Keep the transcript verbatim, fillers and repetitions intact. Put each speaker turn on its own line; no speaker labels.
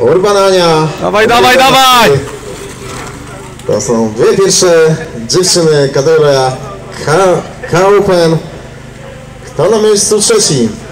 Urban Ania.
Dawaj, dawaj, dawaj!
To są dwie pierwsze dziewczyny kategoria K-Open. Kto na miejscu trzecim?